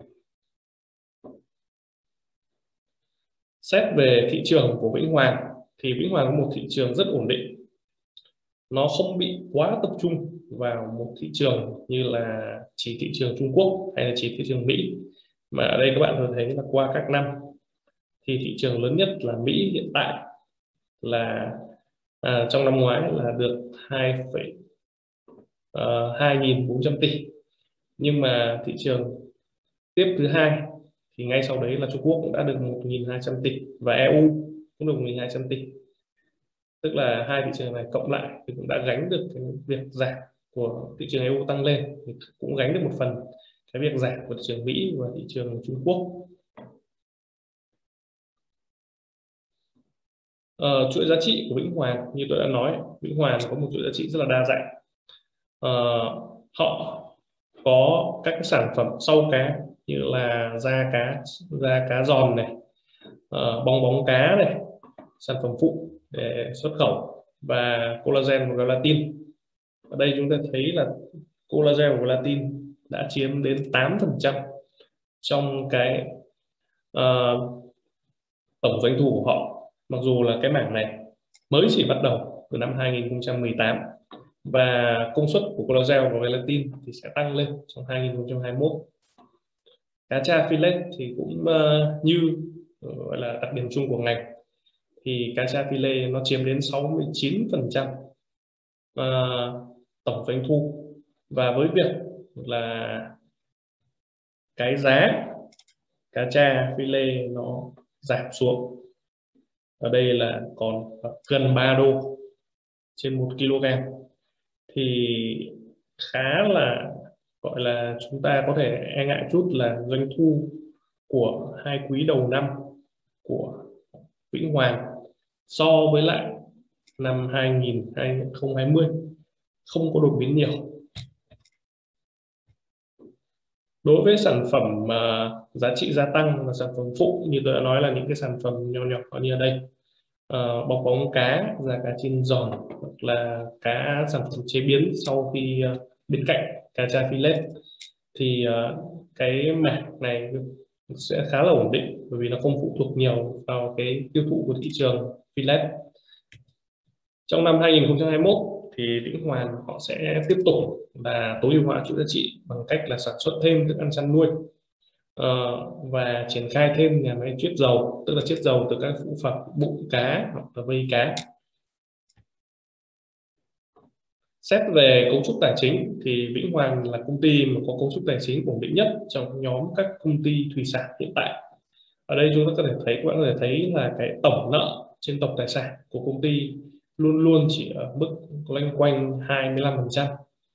Xét về thị trường của Vĩnh Hoàng thì Vĩnh Hoàng có một thị trường rất ổn định. Nó không bị quá tập trung vào một thị trường như là chỉ thị trường Trung Quốc hay là chỉ thị trường Mỹ, mà ở đây các bạn có thấy là qua các năm thì thị trường lớn nhất là Mỹ hiện tại là à, trong năm ngoái là được hai phẩy uh, hai nghìn bốn trăm tỷ, nhưng mà thị trường tiếp thứ hai thì ngay sau đấy là Trung Quốc cũng đã được một nghìn hai trăm tỷ và e u cũng được một nghìn hai trăm tỷ. Tức là hai thị trường này cộng lại thì cũng đã gánh được cái việc giảm của thị trường e u tăng lên, thì cũng gánh được một phần cái việc giảm của thị trường Mỹ và thị trường Trung Quốc. Ờ, chuỗi giá trị của Vĩnh Hoàn như tôi đã nói, Vĩnh Hoàn có một chuỗi giá trị rất là đa dạng. Ờ, họ có các cái sản phẩm sau cá như là da cá, da cá giòn này, ờ, bong bóng cá này, sản phẩm phụ để xuất khẩu, và collagen và gelatin. Ở đây chúng ta thấy là collagen và gelatin đã chiếm đến tám phần trăm trong cái uh, tổng doanh thu của họ, mặc dù là cái mảng này mới chỉ bắt đầu từ năm hai nghìn không trăm mười tám, và công suất của collagen và gelatin thì sẽ tăng lên trong hai nghìn không trăm hai mươi mốt. Cá tra filet thì cũng uh, như gọi là đặc điểm chung của ngành, thì cá tra filet nó chiếm đến sáu mươi chín phần trăm uh, tổng doanh thu. Và với việc là cái giá cá tra filet nó giảm xuống, ở đây là còn gần ba đô trên một kg, thì khá là gọi là chúng ta có thể e ngại chút là doanh thu của hai quý đầu năm của Vĩnh Hoàn so với lại năm hai nghìn không trăm hai mươi không có đột biến nhiều. Đối với sản phẩm uh, giá trị gia tăng và sản phẩm phụ, như tôi đã nói là những cái sản phẩm nhỏ nhỏ như ở đây, uh, bong bóng cá, da cá chiên giòn, hoặc là cá sản phẩm chế biến sau khi uh, bên cạnh cá tra filet, thì uh, cái mảng này sẽ khá là ổn định, bởi vì nó không phụ thuộc nhiều vào cái tiêu thụ của thị trường filet. Trong năm hai nghìn không trăm hai mươi mốt thì Vĩnh Hoàn họ sẽ tiếp tục là tối ưu hóa chuỗi giá trị bằng cách là sản xuất thêm thức ăn chăn nuôi, uh, và triển khai thêm nhà máy chiết dầu, tức là chiết dầu từ các phụ phẩm bụng cá hoặc là vây cá. Xét về cấu trúc tài chính thì Vĩnh Hoàn là công ty mà có cấu trúc tài chính ổn định nhất trong nhóm các công ty thủy sản hiện tại. Ở đây chúng ta có thể thấy, các bạn có thể thấy là cái tổng nợ trên tổng tài sản của công ty luôn luôn chỉ ở mức loanh quanh hai mươi lăm phần trăm,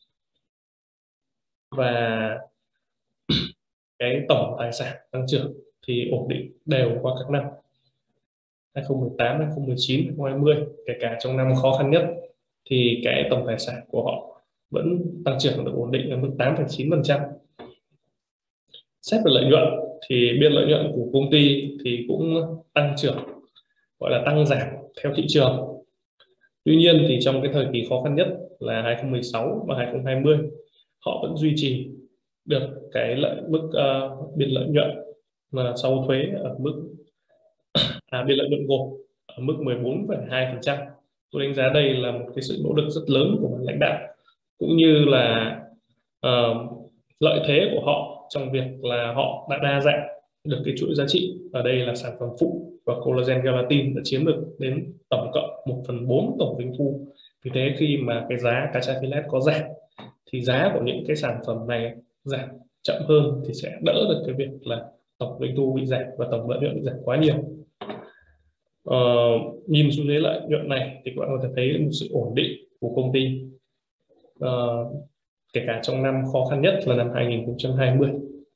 và cái tổng tài sản tăng trưởng thì ổn định đều qua các năm hai không một tám, hai không một chín, hai không hai không, kể cả trong năm khó khăn nhất thì cái tổng tài sản của họ vẫn tăng trưởng được ổn định ở mức tám phẩy chín phần trăm. Xét về lợi nhuận thì biên lợi nhuận của công ty thì cũng tăng trưởng, gọi là tăng giảm theo thị trường. Tuy nhiên thì trong cái thời kỳ khó khăn nhất là hai không một sáu và hai không hai không, họ vẫn duy trì được cái lợi mức uh, biên lợi nhuận mà sau thuế ở mức à, biên lợi nhuận gộp ở mức mười bốn phẩy hai phần trăm. Tôi đánh giá đây là một cái sự nỗ lực rất lớn của lãnh đạo, cũng như là uh, lợi thế của họ trong việc là họ đã đa dạng được cái chuỗi giá trị. Ở đây là sản phẩm phụ và collagen gelatin đã chiếm được đến tổng cộng một phần bốn tổng doanh thu. Vì thế khi mà cái giá cá tra filet có giảm thì giá của những cái sản phẩm này giảm chậm hơn, thì sẽ đỡ được cái việc là tổng doanh thu bị giảm và tổng lợi nhuận bị giảm quá nhiều. Ờ, nhìn xuống dưới lợi nhuận này thì các bạn có thể thấy một sự ổn định của công ty, ờ, kể cả trong năm khó khăn nhất là năm hai nghìn không trăm hai mươi.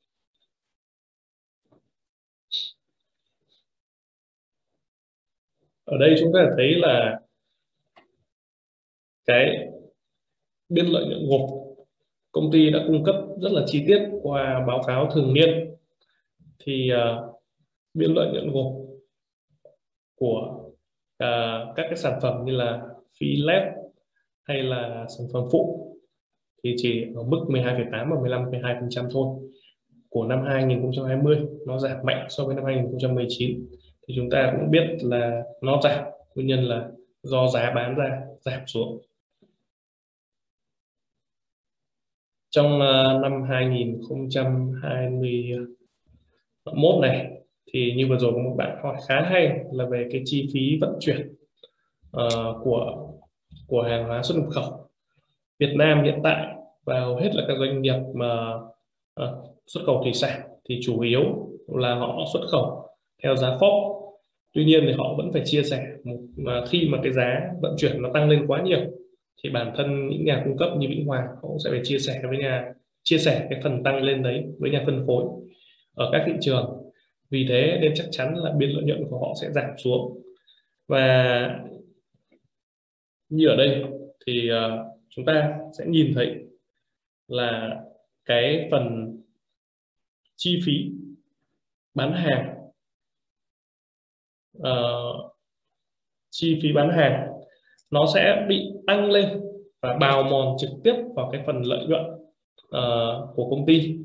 Ở đây chúng ta thấy là cái biên lợi nhuận gộp công ty đã cung cấp rất là chi tiết qua báo cáo thường niên. Thì uh, biên lợi nhuận gộp của uh, các cái sản phẩm như là filet hay là sản phẩm phụ thì chỉ ở mức mười hai phẩy tám và mười lăm phẩy hai phần trăm thôi. Của năm hai nghìn không trăm hai mươi nó giảm mạnh so với năm hai nghìn không trăm mười chín, thì chúng ta cũng biết là nó giảm, nguyên nhân là do giá bán ra giảm xuống. Trong uh, năm hai nghìn không trăm hai mươi mốt này thì như vừa rồi có một bạn hỏi khá hay là về cái chi phí vận chuyển uh, của của hàng hóa xuất nhập khẩu. Việt Nam hiện tại và hầu hết là các doanh nghiệp mà à, xuất khẩu thủy sản thì chủ yếu là họ xuất khẩu theo giá ép ô pê. Tuy nhiên thì họ vẫn phải chia sẻ một, mà khi mà cái giá vận chuyển nó tăng lên quá nhiều thì bản thân những nhà cung cấp như Vĩnh Hoàng họ cũng sẽ phải chia sẻ với nhà chia sẻ cái phần tăng lên đấy với nhà phân phối ở các thị trường. Vì thế nên chắc chắn là biên lợi nhuận của họ sẽ giảm xuống. Và như ở đây thì uh, chúng ta sẽ nhìn thấy là cái phần chi phí bán hàng uh, chi phí bán hàng nó sẽ bị tăng lên và bào mòn trực tiếp vào cái phần lợi nhuận uh, của công ty.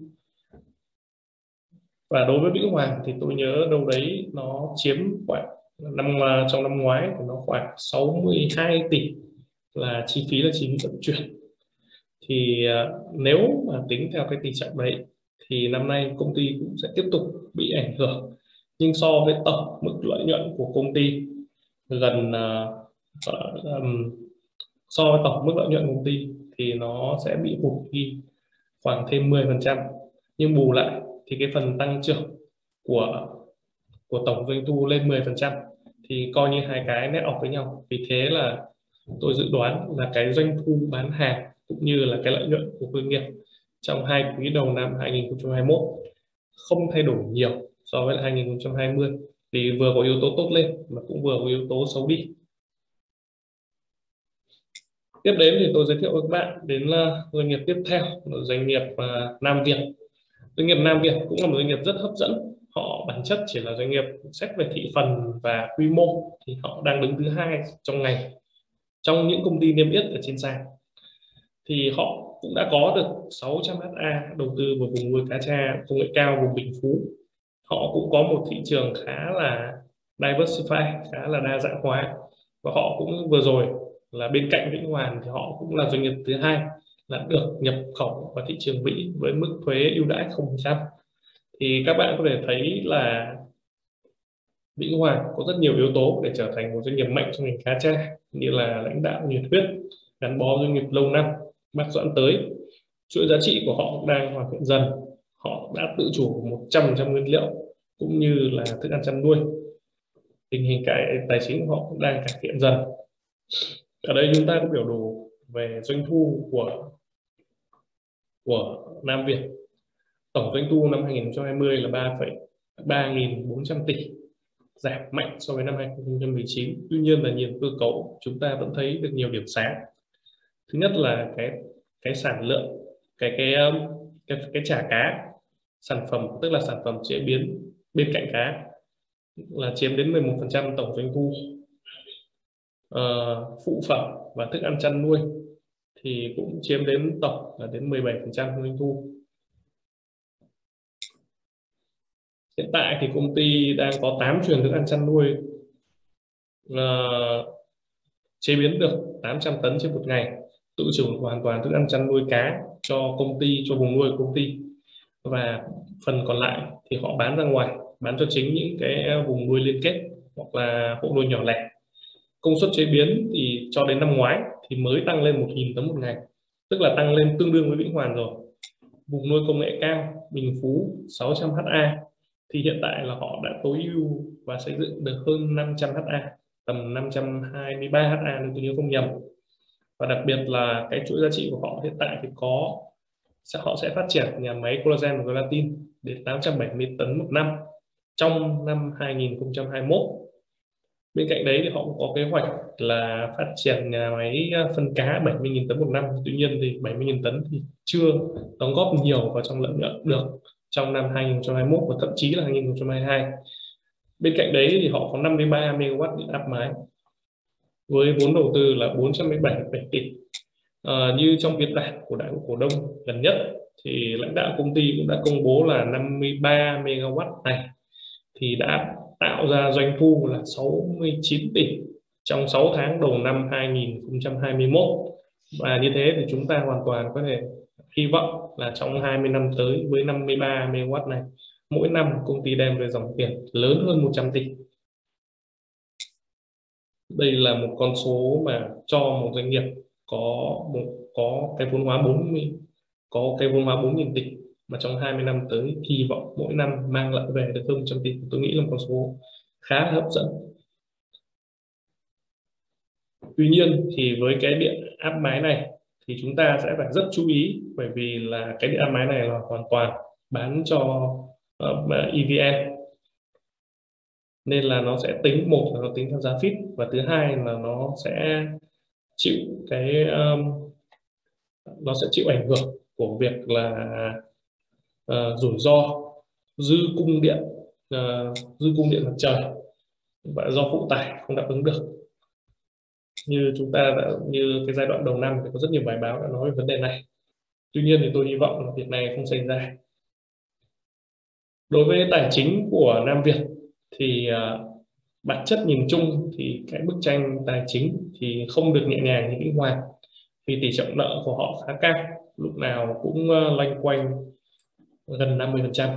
Và đối với Vĩnh Hoàng thì tôi nhớ đâu đấy nó chiếm khoảng năm trong năm ngoái thì nó khoảng sáu mươi hai tỷ là chi phí là chi phí vận chuyển. Thì uh, nếu mà tính theo cái tỷ trọng đấy thì năm nay công ty cũng sẽ tiếp tục bị ảnh hưởng, nhưng so với tổng mức lợi nhuận của công ty gần uh, um, so với tổng mức lợi nhuận của công ty thì nó sẽ bị hụt đi khoảng thêm mười phần trăm. Nhưng bù lại thì cái phần tăng trưởng của của tổng doanh thu lên mười phần trăm thì coi như hai cái net off với nhau. Vì thế là tôi dự đoán là cái doanh thu bán hàng cũng như là cái lợi nhuận của doanh nghiệp trong hai quý đầu năm hai nghìn không trăm hai mươi mốt không thay đổi nhiều so với hai nghìn không trăm hai mươi, vì vừa có yếu tố tốt lên mà cũng vừa có yếu tố xấu đi. Tiếp đến thì tôi giới thiệu với các bạn đến là doanh nghiệp tiếp theo là doanh nghiệp uh, Nam Việt. Doanh nghiệp Nam Việt cũng là một doanh nghiệp rất hấp dẫn. Họ bản chất chỉ là doanh nghiệp xét về thị phần và quy mô thì họ đang đứng thứ hai trong ngành trong những công ty niêm yết ở trên sàn. Thì họ cũng đã có được sáu trăm héc ta đầu tư vào vùng nuôi cá tra công nghệ cao vùng Bình Phú. Họ cũng có một thị trường khá là diversify, khá là đa dạng hóa, và họ cũng vừa rồi là bên cạnh Vĩnh Hoàn thì họ cũng là doanh nghiệp thứ hai là được nhập khẩu vào thị trường Mỹ với mức thuế ưu đãi không phần trăm. Thì các bạn có thể thấy là Vĩnh Hoàn có rất nhiều yếu tố để trở thành một doanh nghiệp mạnh trong ngành cá tra, như là lãnh đạo nhiệt huyết, gắn bó doanh nghiệp lâu năm, Bác Doãn Tới. Chuỗi giá trị của họ đang hoàn thiện dần, họ đã tự chủ một trăm phần trăm nguyên liệu cũng như là thức ăn chăn nuôi. Tình hình cải tài chính của họ cũng đang cải thiện dần. Ở đây chúng ta có biểu đồ về doanh thu của của Nam Việt. Tổng doanh thu năm hai nghìn không trăm hai mươi là ba nghìn bốn trăm tỷ, giảm mạnh so với năm hai nghìn không trăm mười chín. Tuy nhiên là nhìn cơ cấu chúng ta vẫn thấy được nhiều điểm sáng. Thứ nhất là cái cái sản lượng, cái cái cái, cái chả cá, sản phẩm tức là sản phẩm chế biến bên cạnh cá là chiếm đến mười một phần trăm tổng doanh thu. Uh, phụ phẩm và thức ăn chăn nuôi thì cũng chiếm đến tổng là đến mười bảy phần trăm doanh thu. Hiện tại thì công ty đang có tám chuyền thức ăn chăn nuôi uh, chế biến được tám trăm tấn trên một ngày, tự chủ hoàn toàn thức ăn chăn nuôi cá cho công ty, cho vùng nuôi của công ty, và phần còn lại thì họ bán ra ngoài, bán cho chính những cái vùng nuôi liên kết hoặc là hộ nuôi nhỏ lẻ. Công suất chế biến thì cho đến năm ngoái thì mới tăng lên một nghìn tấn một ngày, tức là tăng lên tương đương với Vĩnh Hoàn rồi. Vùng nuôi công nghệ cao Bình Phú sáu trăm héc ta thì hiện tại là họ đã tối ưu và xây dựng được hơn năm trăm héc ta, tầm năm trăm hai mươi ba héc ta nếu tôi nhớ không nhầm. Và đặc biệt là cái chuỗi giá trị của họ hiện tại thì có sẽ họ sẽ phát triển nhà máy collagen và gelatin đến tám trăm bảy mươi tấn một năm trong năm hai nghìn không trăm hai mươi mốt. Bên cạnh đấy thì họ cũng có kế hoạch là phát triển nhà máy phân cá bảy mươi nghìn tấn một năm. Tuy nhiên thì bảy mươi nghìn tấn thì chưa đóng góp nhiều vào trong lợi nhuận được trong năm hai nghìn không trăm hai mươi mốt và thậm chí là hai nghìn không trăm hai mươi hai. Bên cạnh đấy thì họ có năm mươi ba mê ga oát điện áp mái với vốn đầu tư là bốn trăm mười bảy phẩy bảy tỷ. À, như trong biên bản của đại hội cổ đông gần nhất thì lãnh đạo công ty cũng đã công bố là năm mươi ba mê ga oát này thì đã tạo ra doanh thu là sáu mươi chín tỷ trong sáu tháng đầu năm hai nghìn không trăm hai mươi mốt. Và như thế thì chúng ta hoàn toàn có thể hy vọng là trong hai mươi năm tới với năm mươi ba mê ga oát này, mỗi năm công ty đem về dòng tiền lớn hơn một trăm tỷ. Đây là một con số mà cho một doanh nghiệp có một có cái vốn hóa bốn mươi có cái vốn hóa bốn nghìn tỷ mà trong hai mươi năm tới kỳ vọng mỗi năm mang lại về được hơn trăm tỷ, tôi nghĩ là một con số khá hấp dẫn. Tuy nhiên thì với cái điện áp mái này thì chúng ta sẽ phải rất chú ý, bởi vì là cái điện áp mái này là hoàn toàn bán cho uh, e vê en, nên là nó sẽ tính, một là nó tính theo giá phít, và thứ hai là nó sẽ chịu cái um, nó sẽ chịu ảnh hưởng của việc là uh, rủi ro dư cung điện uh, dư cung điện mặt trời và do phụ tải không đáp ứng được. Như chúng ta đã như cái giai đoạn đầu năm thì có rất nhiều bài báo đã nói về vấn đề này. Tuy nhiên thì tôi hy vọng là việc này không xảy ra. Đối với tài chính của Nam Việt thì uh, bản chất nhìn chung thì cái bức tranh tài chính thì không được nhẹ nhàng như nghĩ hoàng, vì tỷ trọng nợ của họ khá cao, lúc nào cũng uh, loanh quanh gần năm mươi phần trăm,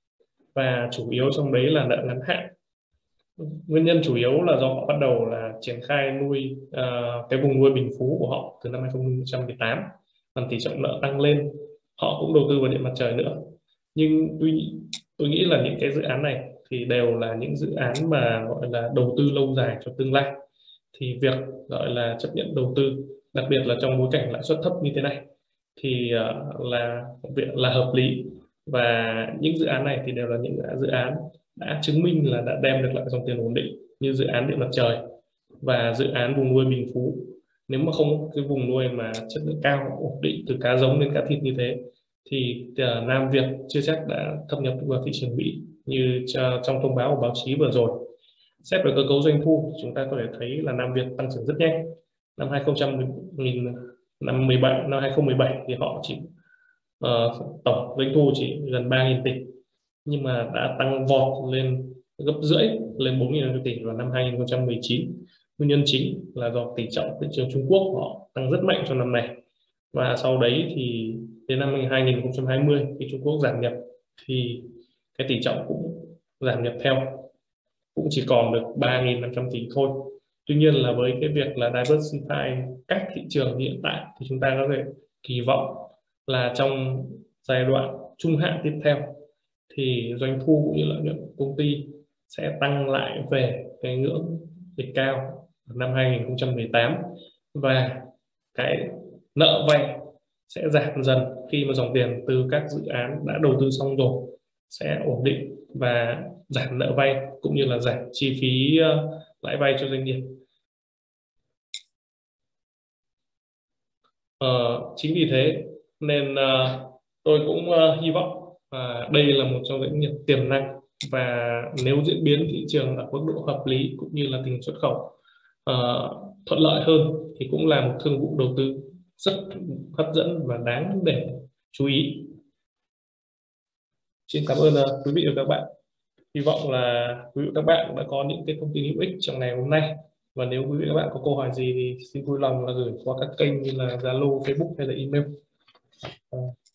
và chủ yếu trong đấy là nợ ngắn hạn. Nguyên nhân chủ yếu là do họ bắt đầu là triển khai nuôi uh, cái vùng nuôi bình phú của họ từ năm hai nghìn không trăm mười tám, còn tỷ trọng nợ tăng lên, họ cũng đầu tư vào điện mặt trời nữa. Nhưng tuy tôi nghĩ là những cái dự án này thì đều là những dự án mà gọi là đầu tư lâu dài cho tương lai, thì việc gọi là chấp nhận đầu tư, đặc biệt là trong bối cảnh lãi suất thấp như thế này, thì uh, là việc là hợp lý. Và những dự án này thì đều là những dự án đã chứng minh là đã đem được lại dòng tiền ổn định, như dự án điện mặt trời và dự án vùng nuôi Bình Phú. Nếu mà không có cái vùng nuôi mà chất lượng cao, ổn định từ cá giống đến cá thịt như thế, thì uh, Nam Việt chưa chắc đã thâm nhập vào thị trường Mỹ như trong thông báo của báo chí vừa rồi. Xét về cơ cấu doanh thu, chúng ta có thể thấy là Nam Việt tăng trưởng rất nhanh. Năm hai nghìn năm mười bảy năm hai nghìn không trăm mười bảy thì họ chỉ uh, tổng doanh thu chỉ gần ba nghìn tỷ, nhưng mà đã tăng vọt lên gấp rưỡi lên bốn nghìn tỷ vào năm hai nghìn không trăm mười chín. Nguyên nhân chính là do tỷ trọng thị trường Trung Quốc của họ tăng rất mạnh trong năm này, và sau đấy thì đến năm hai nghìn không trăm hai mươi khi Trung Quốc giảm nhập thì cái tỷ trọng cũng giảm nhập theo, cũng chỉ còn được ba nghìn năm trăm tỷ thôi. Tuy nhiên là với cái việc là diversify các thị trường hiện tại thì chúng ta có thể kỳ vọng là trong giai đoạn trung hạn tiếp theo thì doanh thu cũng như lợi nhuận của công ty sẽ tăng lại về cái ngưỡng đỉnh cao năm hai nghìn không trăm mười tám, và cái nợ vay sẽ giảm dần khi mà dòng tiền từ các dự án đã đầu tư xong rồi sẽ ổn định và giảm nợ vay, cũng như là giảm chi phí uh, lãi vay cho doanh nghiệp. Uh, chính vì thế nên uh, tôi cũng uh, hy vọng uh, đây là một trong những doanh nghiệp tiềm năng, và nếu diễn biến thị trường ở mức độ hợp lý cũng như là tình hình xuất khẩu uh, thuận lợi hơn thì cũng là một thương vụ đầu tư rất hấp dẫn và đáng để chú ý. Xin cảm ơn uh, quý vị và các bạn. Hy vọng là quý vị và các bạn đã có những cái thông tin hữu ích trong ngày hôm nay. Và nếu quý vị và các bạn có câu hỏi gì thì xin vui lòng là gửi qua các kênh như là Zalo, Facebook hay là email.